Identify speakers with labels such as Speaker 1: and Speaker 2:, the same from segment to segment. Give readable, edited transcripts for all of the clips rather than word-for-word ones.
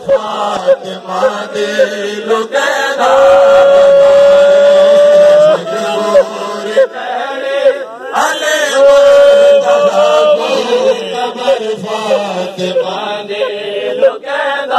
Speaker 1: फातिमा दिल कहना अले कबर फातिमा दिल कहना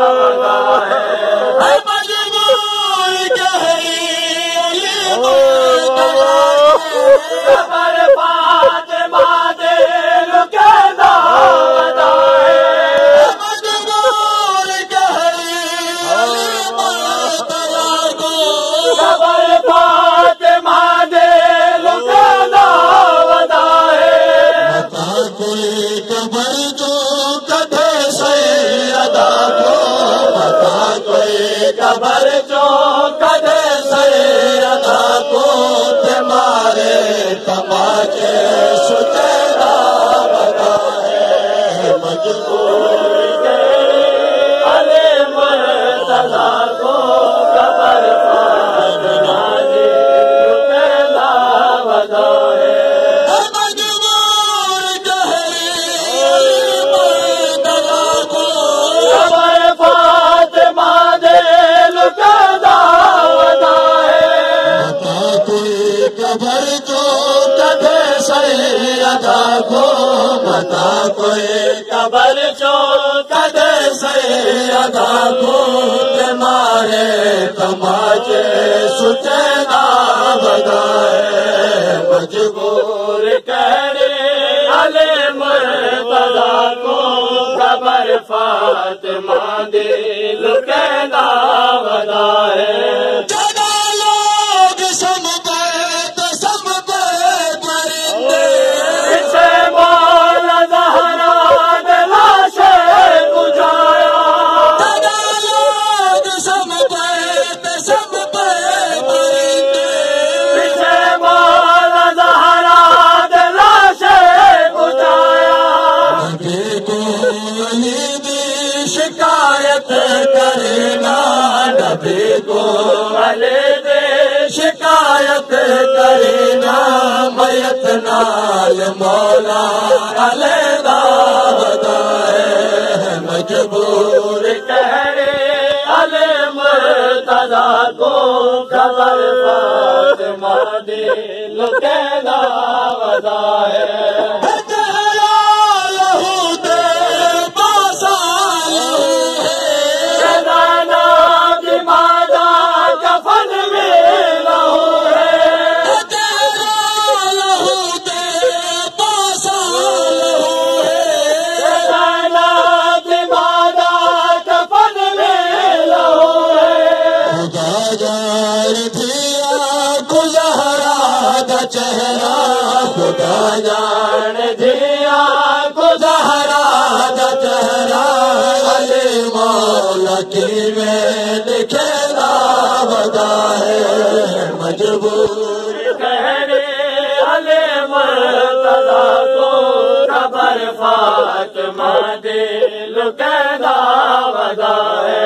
Speaker 1: कबर जो कदे सैयदा को तुम्हारे तमाचे सुतेरा बना है मजबूर के अले मुर्तज़ा को कबर फातिमा दिल कहना बना है मजबूर के मुर्तज़ा को कबर फातिमा कबर जो कदे सैयदा को बता कोई कबर जो कदे सैयदा को तुम्हारे तमाचे सुतेरा बगाए मजबूर कहने अले मुर्तज़ा को कबर फातिमा दिल कहना बगाए शिकायत करना नबी को अले दे शिकायत करना मयत नाल मौला अले दावदाए मजबूर कहने अले मुर्तज़ा को कबर फातिमा दिल कहना बदाए चेहरा खुदा जान दिया गुज़हरा दा चेहरा अली मौला की में दिखेरा बदा है मजबूर कहने अली मुर्तज़ा को कबर फातिमा दिल कहना बदा है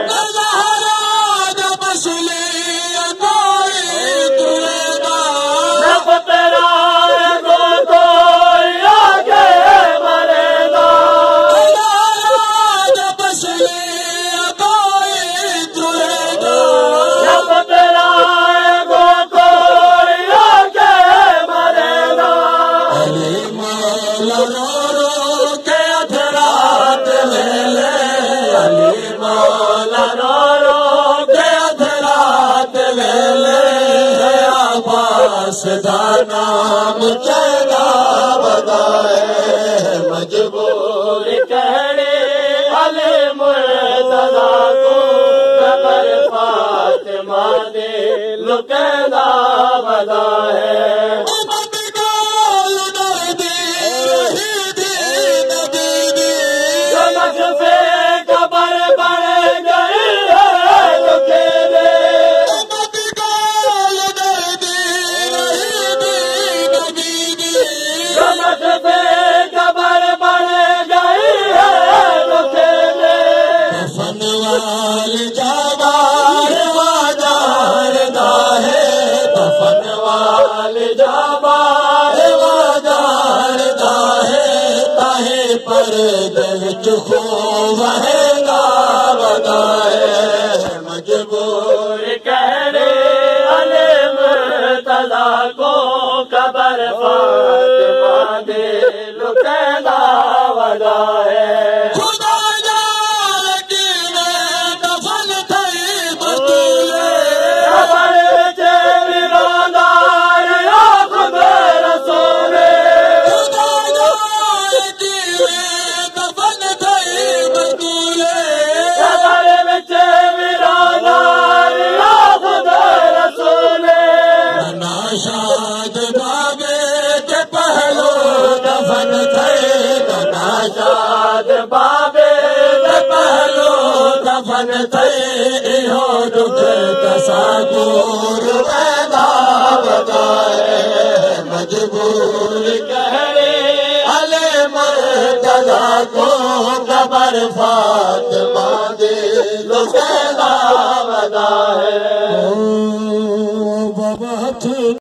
Speaker 1: नाम चला बदाए मजबूर कहने अले मुर्तज़ा को कबर फातिमा दिल कहना बदाए पर दिल चुखो वहेगा कफन ते इहो दुख कसां दूर पैदा वधाए मजबूर कहड़े हले मुर्तज़ा को ख़बर फातिमा दे लुकंदा वधाए बाबा हथ